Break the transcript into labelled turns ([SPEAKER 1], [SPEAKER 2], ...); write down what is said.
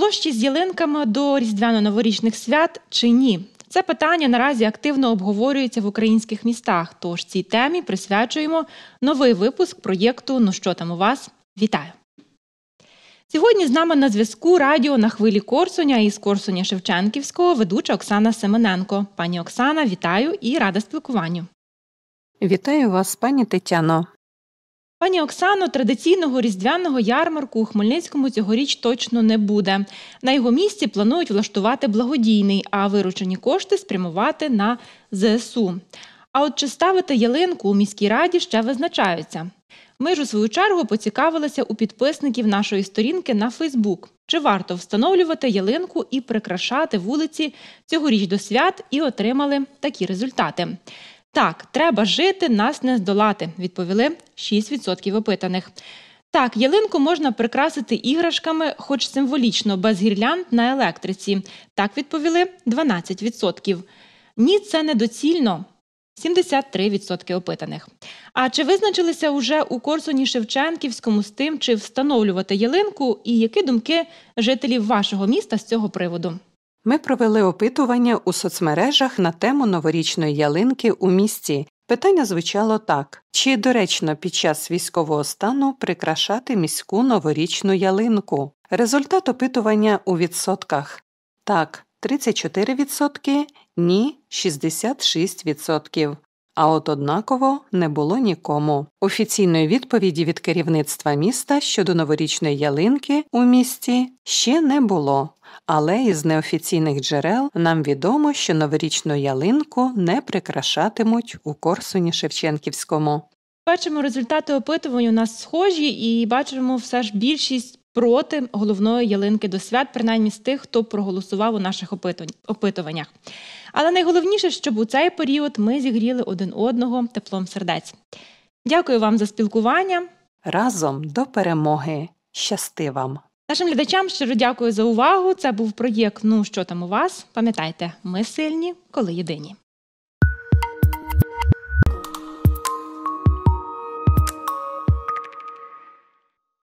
[SPEAKER 1] площі з ялинками до різдвяно-новорічних свят чи ні? Це питання наразі активно обговорюється в українських містах, тож цій темі присвячуємо новий випуск проєкту «Ну що там у вас?». Вітаю! Сьогодні з нами на зв'язку радіо на хвилі Корсуня із Корсуня-Шевченківського ведуча Оксана Семененко. Пані Оксана, вітаю і рада спілкуванню.
[SPEAKER 2] Вітаю вас, пані Тетяно.
[SPEAKER 1] Пані Оксано, традиційного різдвяного ярмарку у Хмельницькому цьогоріч точно не буде. На його місці планують влаштувати благодійний, а виручені кошти спрямувати на ЗСУ. А от чи ставити ялинку у міській раді ще визначаються. Ми ж у свою чергу поцікавилися у підписників нашої сторінки на Фейсбук. Чи варто встановлювати ялинку і прикрашати вулиці цьогоріч до свят, і отримали такі результати. Так, треба жити, нас не здолати, відповіли 6% опитаних. Так, ялинку можна прикрасити іграшками, хоч символічно, без гірлянд на електриці. Так відповіли 12%. Ні, це недоцільно. 73% опитаних. А чи визначилися уже у Корсуні-Шевченківському з тим, чи встановлювати ялинку, і які думки жителів вашого міста з цього приводу?
[SPEAKER 2] Ми провели опитування у соцмережах на тему новорічної ялинки у місті. Питання звучало так. Чи доречно під час військового стану прикрашати міську новорічну ялинку? Результат опитування у відсотках. Так, 34%, ні, 66%. А от однаково не було нікому. Офіційної відповіді від керівництва міста щодо новорічної ялинки у місті ще не було. Але із неофіційних джерел нам відомо, що новорічну ялинку не прикрашатимуть у Корсуні-Шевченківському.
[SPEAKER 1] Бачимо, результати опитувань у нас схожі і бачимо все ж більшість проти головної ялинки до свят, принаймні з тих, хто проголосував у наших опитуваннях. Але найголовніше, щоб у цей період ми зігріли один одного теплом сердець. Дякую вам за спілкування.
[SPEAKER 2] Разом до перемоги. Щасти вам!
[SPEAKER 1] Нашим глядачам щиро дякую за увагу. Це був проєкт «Ну що там у вас?». Пам'ятайте, ми сильні, коли єдині.